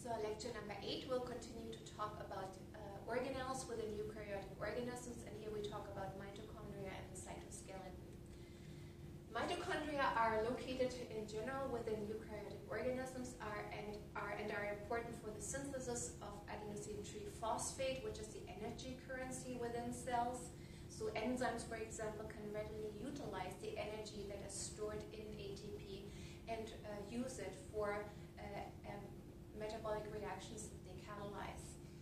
So lecture number 8 will continue to talk about organelles within eukaryotic organisms, and here we talk about mitochondria and the cytoskeleton. Mitochondria are located in general within eukaryotic organisms and are important for the synthesis of adenosine triphosphate, which is the energy currency within cells. So enzymes, for example, can readily utilize the energy that is stored in ATP and use it for metabolic reactions that they catalyze.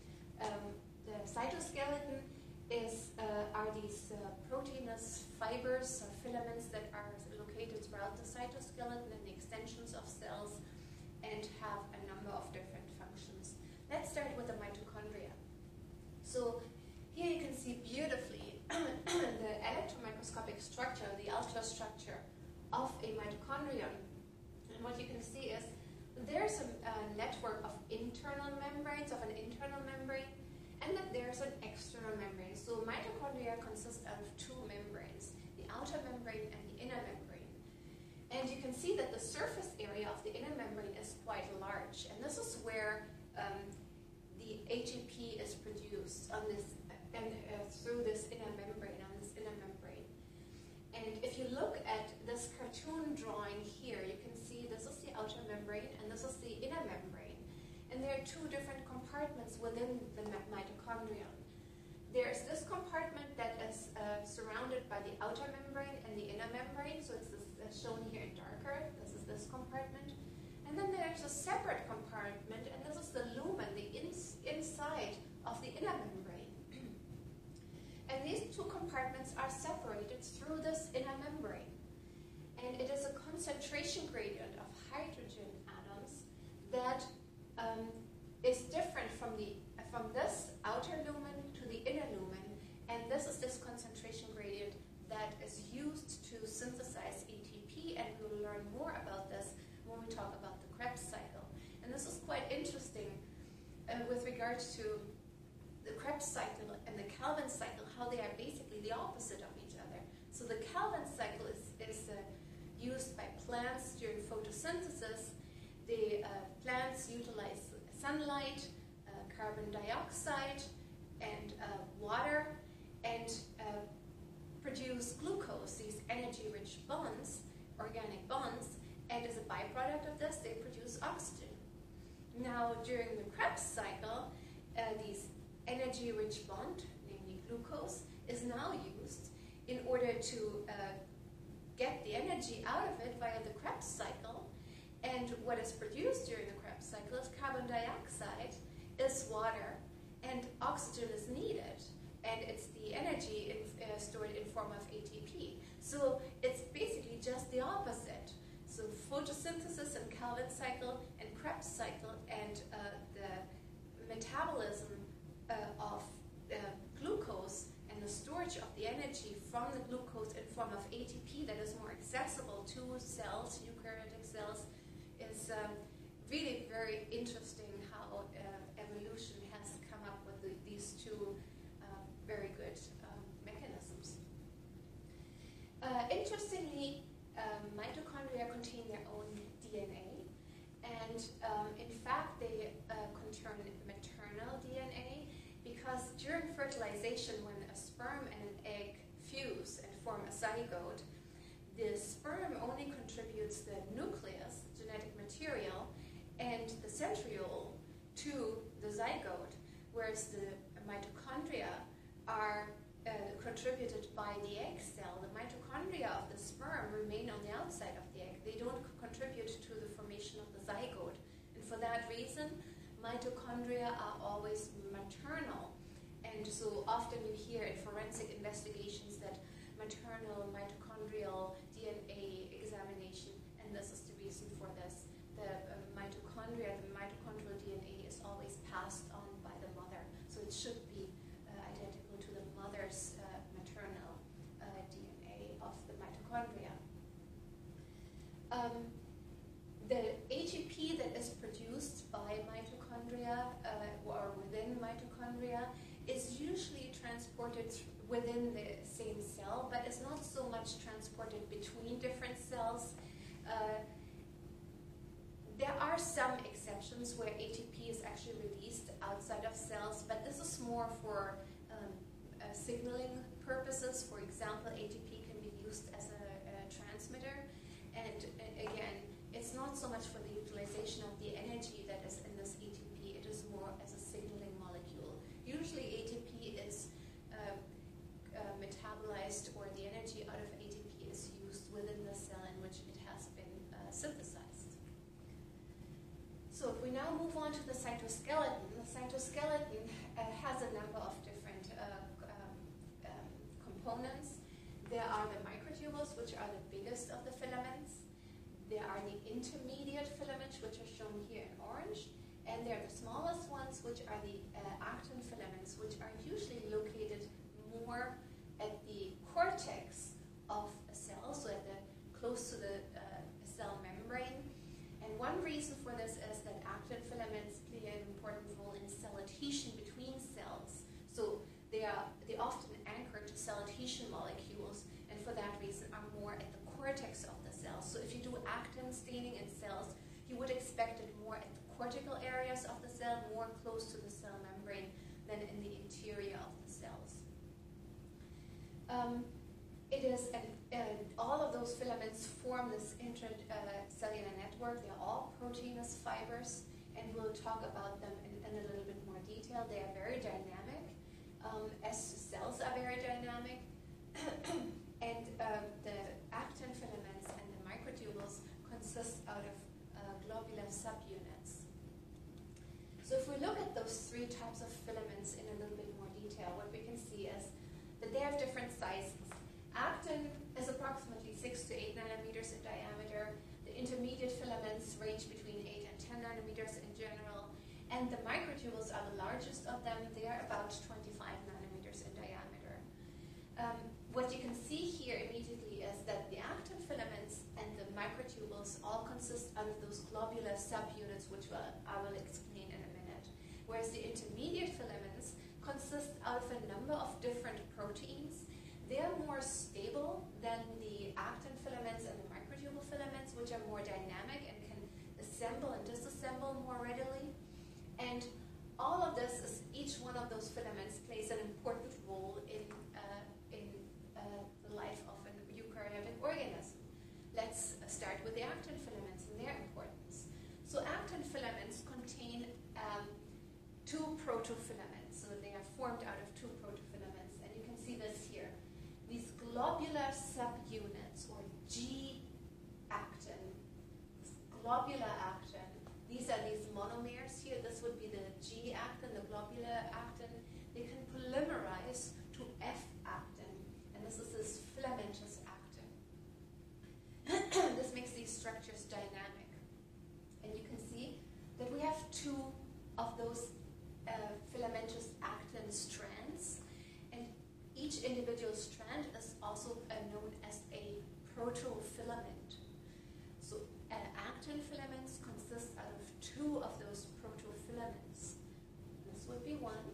The cytoskeleton are these proteinous fibers or filaments that are located throughout the cytoskeleton and the extensions of cells and have a number of different functions. Let's start with the mitochondria. So here you can see beautifully the electron microscopic structure, the ultrastructure of a mitochondrion. And what you can see is there's a network of internal membranes, of an internal membrane, and that there's an external membrane. So mitochondria consist of two membranes, the outer membrane and the inner membrane. And you can see that the surface area of the inner membrane is quite large, and this is where the ATP is produced on this and through this inner membrane, on this inner membrane. And if you look at this cartoon drawing here, you can see this is the outer membrane and this is the inner membrane. And there are two different compartments within the mitochondrion. There's this compartment that is surrounded by the outer membrane and the inner membrane, so it's shown here in darker. This is this compartment. And then there's a separate compartment, and this is the lumen, the inside of the inner membrane. And these two compartments are separated through this inner membrane. And it is a concentration gradient of hydrogen atoms that is different from this outer lumen to the inner lumen. And this is this concentration gradient that is used to synthesize ATP, and we'll learn more about this when we talk about the Krebs cycle. And this is quite interesting with regards to the Krebs cycle and the Calvin cycle, how they are basically the opposite of each other. So the Calvin cycle is used by plants during photosynthesis. The plants utilize sunlight, carbon dioxide, and water, and produce glucose, these energy-rich bonds, organic bonds, and as a byproduct of this, they produce oxygen. Now, during the Krebs cycle, these energy-rich bond, namely glucose, is now used in order to get the energy out of it via the Krebs cycle. And what is produced during the Krebs cycle is carbon dioxide, is water, and oxygen is needed. And it's the energy stored in form of ATP. So it's basically just the opposite. So photosynthesis and Calvin cycle and Krebs cycle and the metabolism of glucose and the storage of the energy from the glucose in form of ATP that is more accessible to cells, eukaryotic cells, is really very interesting how evolution has come up with these two very good mechanisms. Interestingly, mitochondria contain their own DNA, and in fact they contain maternal DNA, because during fertilization, when a sperm and an egg fuse and form a zygote, the sperm only contributes the nucleus, genetic material, and the centriole to the zygote, whereas the mitochondria are contributed by the egg cell. The mitochondria of the sperm remain on the outside of the egg. They don't contribute to the formation of the zygote. And for that reason, mitochondria are always maternal. And so often you hear in forensic investigations that maternal mitochondrial DNA examination, and this is the reason for this. The mitochondrial DNA is always passed on by the mother. So it should be identical to the mother's maternal DNA of the mitochondria. The ATP that is produced by mitochondria or within mitochondria is usually transported within the same cell, but is not so much transported between different cells. There are some exceptions where ATP is actually released outside of cells, but this is more for signaling purposes. For example, ATP can be used as a transmitter, and again, it's not so much for the utilization of the energy that is in this ATP, it is more as a signaling molecule. Usually ATP is metabolized, or the energy out of ATP is used within the cell in which it has been synthesized. So if we now move on to the cytoskeleton has a number of different components. There are the microtubules, which are the biggest of the filaments. There are the intermediate filaments, which are shown here in orange. And they're the smallest ones, which are the actin filaments, which are usually located more at the cortex of a cell, so at close to the cell membrane. And one reason for this is that actin filaments play an important role in cell adhesion between cells. So they often anchor to cell adhesion molecules, and for that reason are more at the cortex of the cell. So if you do actin staining in cells, you would expect it more at the cortical areas of the cell, more close to the cell membrane than in the interior of the cells. All of those filaments form this intracellular network. They're all proteinous fibers, and we'll talk about them in a little bit more detail. They are very dynamic, as cells are very dynamic. And the actin filaments and the microtubules consist out of globular subunits. So if we look at those three types of filaments in a little bit more detail, what we can see is that they have different sizes. Actin is approximately 6 to 8 nanometers in diameter. The intermediate filaments range between 8 and 10 nanometers in general. And the microtubules are the largest of them. They are about 25 nanometers in diameter. What you can see here immediately is that the actin filaments and the microtubules all consist out of those globular subunits, which I will explain in a minute. Whereas the intermediate filaments consist out of a number of different proteins. They are more stable than the actin filaments and the microtubule filaments, which are more dynamic and can assemble and disassemble more readily. And all of this is, each one of those filaments plays an important role in the life of a eukaryotic organism. Let's start with the actin filaments and their importance. So actin filaments contain two protofilaments. So they are formed out of two protofilaments, and you can see this here. These globular subunits, or G-actin, globular actin, these are these monomers here. This would be the G-actin, the globular actin. They can polymerize to F-actin, and this is this filamentous actin. This makes these structures dynamic. And you can see that we have two of those filamentous actin strands, and each individual strand is also known as a protofilament. So actin filaments consist out of two of those protofilaments. This would be one,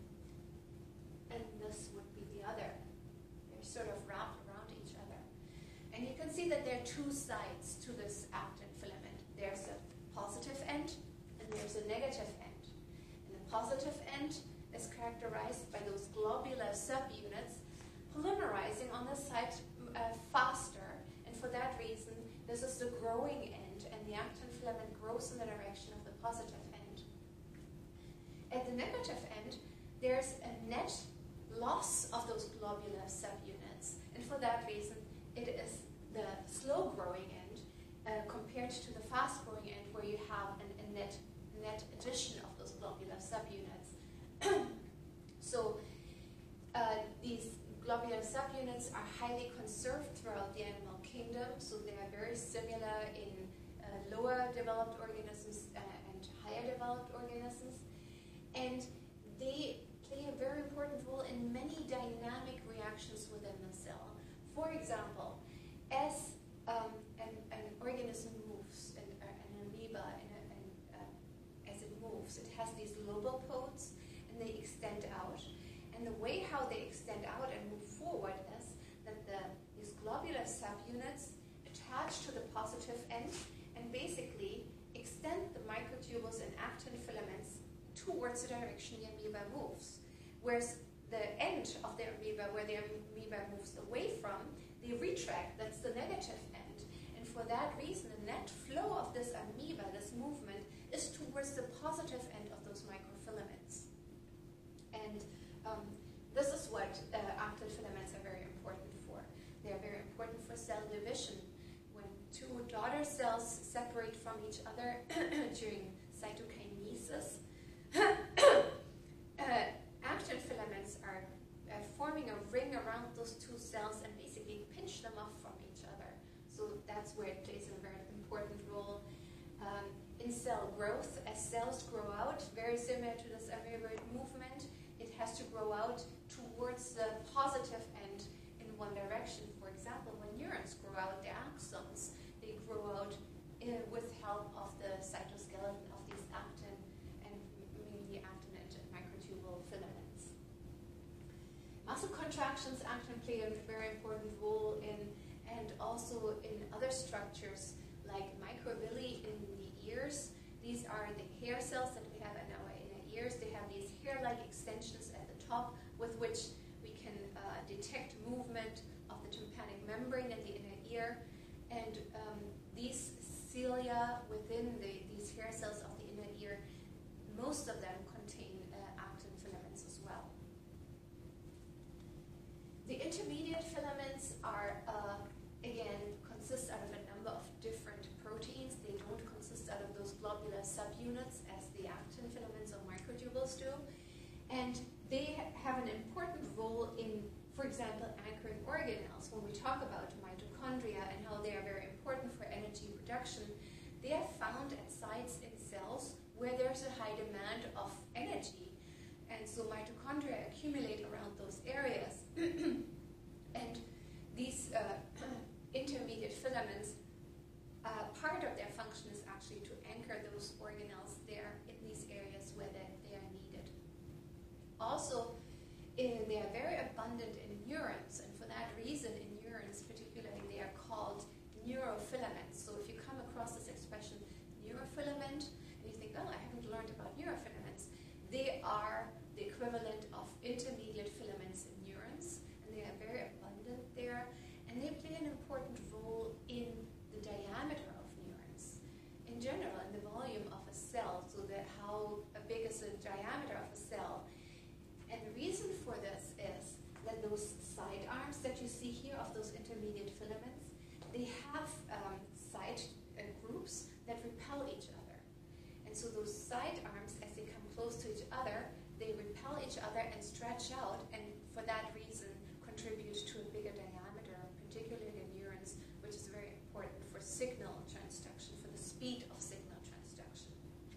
and this would be the other. They're sort of wrapped around each other. And you can see that there are two sides to this actin filament. There's a positive end, and there's a negative end. And the positive end is characterized by those globular subunits polymerizing on this side faster, and for that reason, this is the growing end, and the actin filament grows in the direction of the positive end. At the negative end, there's a net loss of those globular subunits, and for that reason, it is the slow-growing end compared to the fast-growing end, where you have a net addition of those globular subunits. So these globular subunits are highly conserved throughout the animal kingdom, so they are very similar in lower developed organisms and higher developed organisms. And they play a very important role in many dynamic reactions within the cell. For example, as an organism moves, an amoeba, as it moves, it has these lobopods, and they extend out. And the way how they extend out and move forward is that these globular subunits attach to the positive end and basically extend the microtubules and actin filaments towards the direction the amoeba moves. Whereas the end of the amoeba, where the amoeba moves away from, they retract. That's the negative end. And for that reason, the net flow of this amoeba, this movement, is towards the positive end of those microfilaments. And this is what actin filaments are very important for. They are very important for cell division. When two daughter cells separate from each other during cytokinesis, actin filaments are forming a ring around those two cells and basically pinch them off from each other. So that's where it plays a very important role. In cell growth, as cells grow out, very similar to this amoeboid movement, it has to grow out towards the positive end in one direction. For example, when neurons grow out, the axons, they grow out with help of the cytoskeleton of these actin and mainly actin and microtubule filaments. Muscle contractions, actin play a very important role in, and also in other structures like microvilli in the ears. These are the hair cells that we have in our inner ears. They have these hair-like extensions at the top with which we can detect movement of the tympanic membrane in the inner ear. And these cilia within these hair cells of the inner ear, most of them contain actin filaments as well. The intermediate filaments are, again, consist out of a number of different proteins. They don't consist out of those globular subunits as the actin filaments or microtubules do. And they have an important role in, for example, anchoring organelles. When we talk about mitochondria and how they are very important for energy production, they are found at sites in cells where there's a high demand of energy. And so mitochondria accumulate around those areas. And these intermediate filaments, part of their function is actually to anchor those organelles there in these areas where they are needed. Also, they are very abundant in neurons, and for that reason, in neurons particularly, they are called neurofilaments. So if you come across this expression, neurofilament, and you think, oh, I haven't learned about neurofilaments, they are the equivalent of intermediate filaments in neurons, and they are very abundant there, and they play an important role in the diameter of neurons. In general, in the volume of a cell, so that how big is the diameter of a cell. And the reason for this is that those side arms that you see here of those intermediate filaments, they have side groups that repel each other. And so those side arms, as they come close to each other, they repel each other and stretch out, and for that reason contribute to a bigger diameter, particularly in neurons, which is very important for signal transduction, for the speed of signal transduction.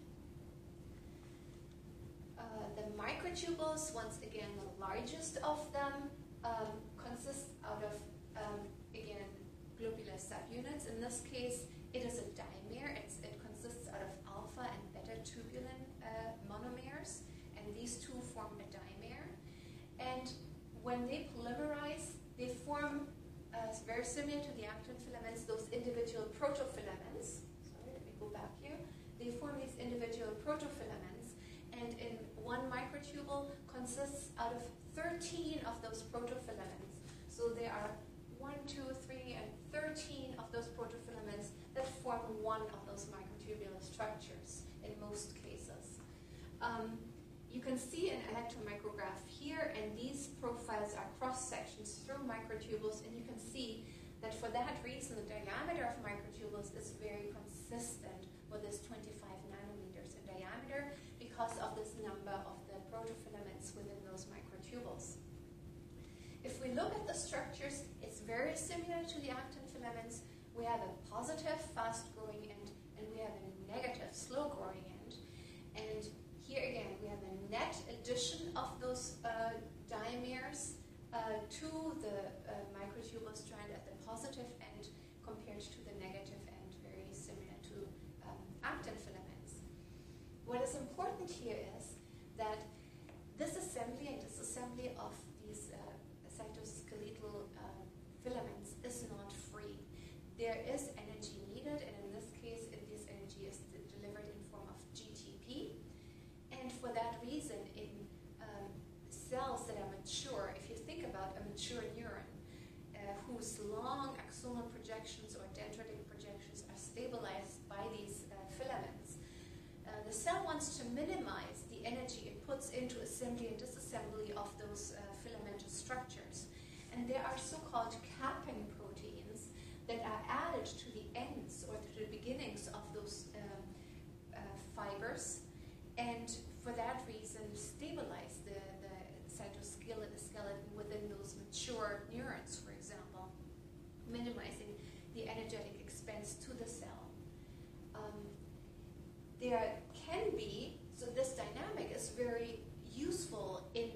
The microtubules, once again, the largest of them, consist out of, again, globular subunits. In this case, it is a dimer. It consists out of alpha and beta tubulin monomers, and these two form a dimer. And when they polymerize, they form, very similar to the actin filaments, those individual protofilaments. Sorry, let me go back here. They form these individual protofilaments, and in one microtubule consists out of 13 of those protofilaments. So there are 1, 2, 3, and 13 of those protofilaments that form one of those microtubular structures in most cases. You can see an electron micrograph here, and these profiles are cross-sections through microtubules, and you can see that for that reason, the diameter of microtubules is very consistent with this 25 nanometers in diameter because of this number of the protofilaments within those microtubules. If we look at the structures, it's very similar to the actin filaments. We have a positive, fast-growing end, and we have a negative, slow-growing end. And here again, we have a net addition of those dimers to the microtubule strand at the positive end compared to the negative end, very similar to actin filaments. What is important here is that this assembly and disassembly of these cytoskeletal filaments is not free. There is energy needed, and in this case, this energy is delivered in form of GTP. And for that reason, wants to minimize the energy it puts into assembly and disassembly of those filamentous structures. And there are so-called capping proteins that are added to the ends or to the beginnings of those fibers, and for that reason stabilize the cytoskeleton within those mature neurons, for example, minimizing the energetic expense to the cell. There can be, so this dynamic is very useful in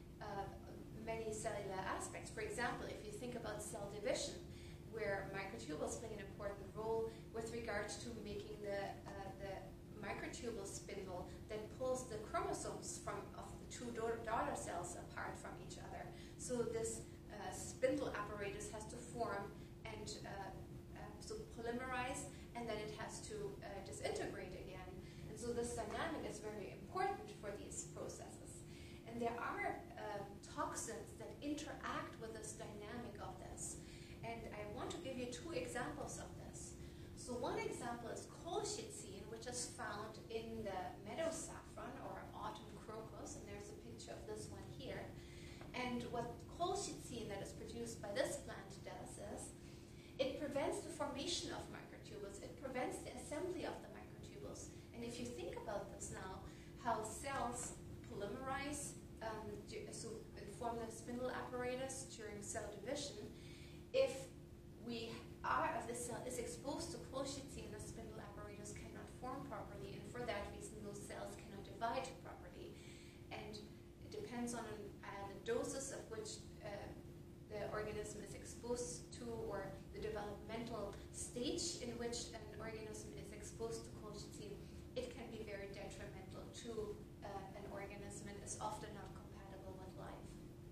many cellular aspects. For example, if you think about cell division, where microtubules play an important role with regards to making the microtubule spindle that pulls the chromosomes of the two daughter cells apart from each other. So this spindle apparatus has to form and so polymerize, and then it has to disintegrate again. And so this dynamic is very important for these processes. And there are toxins that interact with this dynamic of this. And I want to give you two examples of this. So one example is colchicine, which is found in the meadow saffron or autumn crocus, and there's a picture of this one here. And what colchicine that is produced by this plant does is it prevents the formation of microtubules. It prevents the assembly of the microtubules. And if you think about this now, how cells polymerize so form the spindle apparatus during cell division, if the cell is exposed to colchicine, the spindle apparatus cannot form properly, and for that reason those cells cannot divide properly. And it depends on the doses of which the organism is exposed to, or the developmental stage in which an organism is exposed to colchicine, it can be very detrimental to an organism and is often not compatible with life.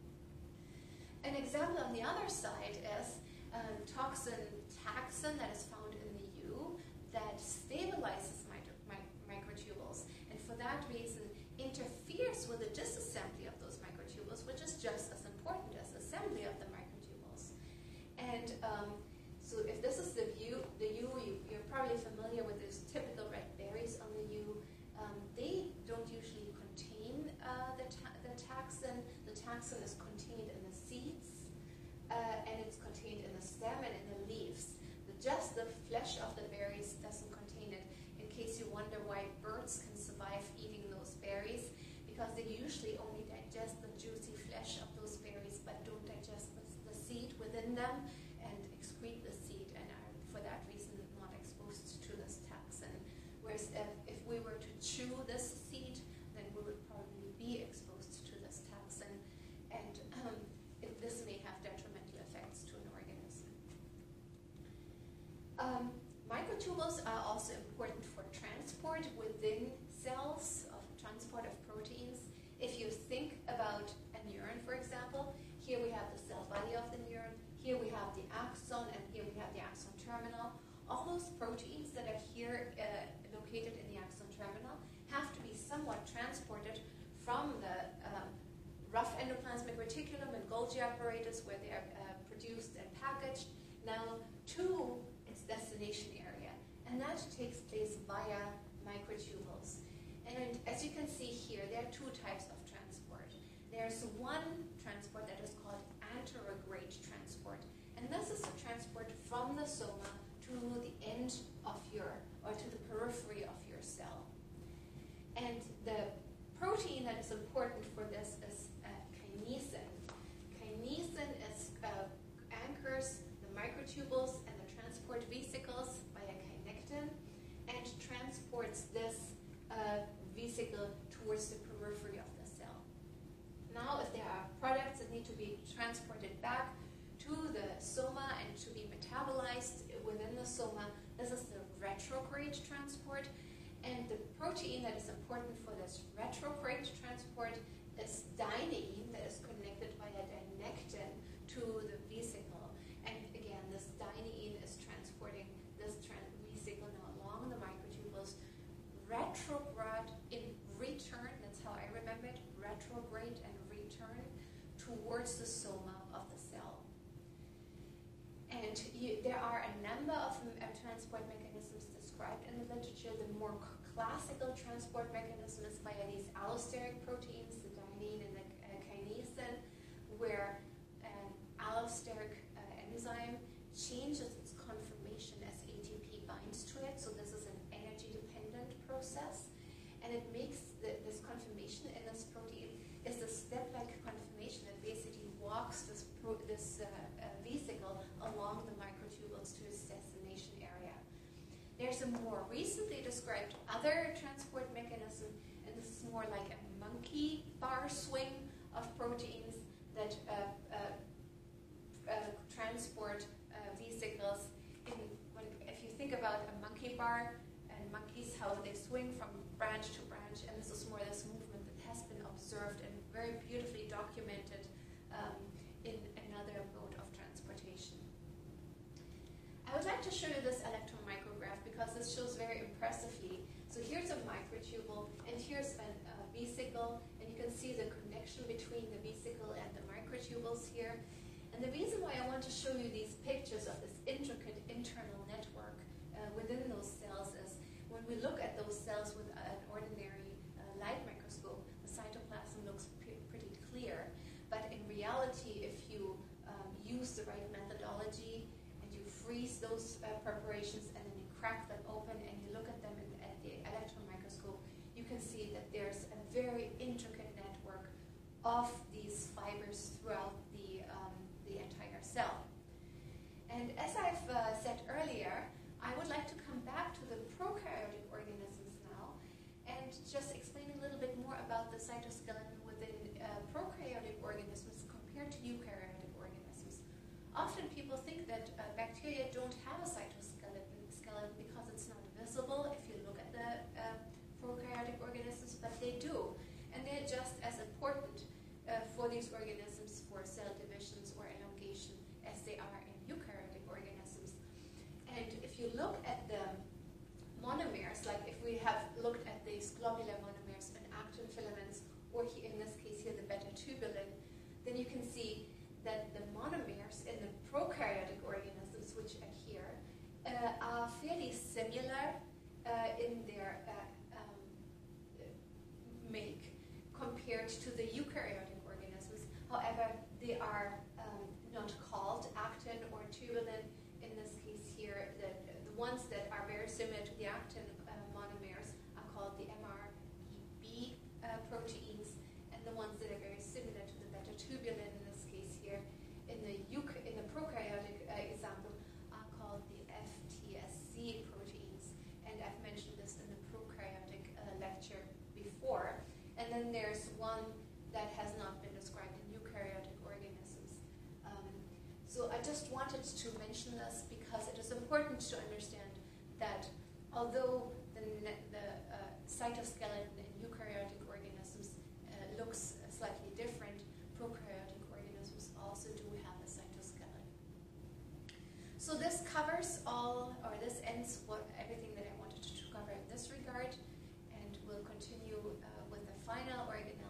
An example on the other side is toxin taxane that is found in the U that stabilizes microtubules, and for that reason interferes with the disassembly of those microtubules, which is just as important as assembly of the microtubules. And so if this is the U, you're probably familiar with these typical red berries on the U. They don't usually contain the taxane. The taxane is contained in the seeds, and it's contained in the stem and in the leaves. Just the flesh of the berries doesn't contain it, in case you wonder why birds can survive eating those berries, because they usually only digest the juicy flesh of those berries, but don't digest the seed within them and excrete the seed, and are for that reason not exposed to this taxane. Whereas if we were to chew this seed, then we would probably be exposed to this taxane, and this may have detrimental effects to an organism. Microtubules are also important for transport within cells, of transport of proteins. If you think about a neuron, for example, here we have the cell body of the neuron, here we have the axon, and here we have the axon terminal. All those proteins that are here located in the axon terminal have to be somewhat transported from the rough endoplasmic reticulum and Golgi apparatus, where they are produced and packaged, now to its destination area. And that takes place via microtubules. And as you can see here, there are two types of transport. There's one transport that is called anterograde transport. And this is the transport from the soma to the end of or to the periphery of your cell. And the protein that is important for this is kinesin. Kinesin anchors the microtubules and the transport vesicles via kinectin and transports this vesicle towards the periphery of the cell. Now, if there are products that need to be transported back to the soma and to be metabolized within the soma, this is the retrograde transport. And the protein that is important for this retrograde transport is dynein, that is connected via dynectin to the vesicle. And again, this dynein is transporting this vesicle now along the microtubules, retrograde in return, that's how I remember it, retrograde and return towards the soma of the cell. And there are a number of transport mechanisms described in the literature. The more classical transport mechanism is via these allosteric proteins, the dynein and the kinesin, where an allosteric enzyme changes its conformation as ATP binds to it. So this is an energy-dependent process, and it makes this conformation in this protein is a step-like conformation that basically walks this vesicle along the microtubules to its destination area. There's a more recently described other transport mechanism, and this is more like a monkey bar swing of proteins that transport vesicles. If you think about a monkey bar and monkeys, how they swing from branch to branch, and this is more this movement that has been observed and very beautifully documented in another mode of transportation. I would like to show you this electron micrograph because this shows very impressively. So here's a microtubule, and here's a vesicle, and you can see the connection between the vesicle and the microtubules here. And the reason why I want to show you these pictures of this intricate internal network within those cells is when we look at those cells with an ordinary light microscope, the cytoplasm looks pretty clear. But in reality, if you use the right methodology and you freeze those preparations and then you crack them open and you look at them at the electron microscope, you can see that there's a very intricate network of these fibers throughout the entire cell. And as I've said earlier, I would like to come back to the prokaryotic organisms now and just explain a little bit more about the cytoskeleton within prokaryotic organisms compared to eukaryotic organisms. Often people think that bacteria don't have a cytoskeleton because it's not visible if you look at the prokaryotic organisms, but they do. And they're just as important for these organisms for cell divisions or elongation as they are in eukaryotic organisms. And if you look at the monomers, like if we have looked at these globular monomers and actin filaments, or in this case here the beta tubulin, then you can see that the monomers in the prokaryotic organisms, which are here, are fairly similar in their make compared to the eukaryotic organisms. However, they are not called actin or tubulin. In this case here, the ones that are very similar to the actin monomers are called the MREB proteins, and the ones that are very similar to the beta tubulin, in this case here, in the prokaryotic example, are called the FTSC proteins. And I've mentioned this in the prokaryotic lecture before. And then there's one that has not been described in eukaryotic organisms. So I just wanted to mention this because it is important to understand that although the cytoskeleton in eukaryotic organisms looks slightly different, prokaryotic organisms also do have a cytoskeleton. So this covers this ends everything that I wanted to cover in this regard, and we'll continue with the final organism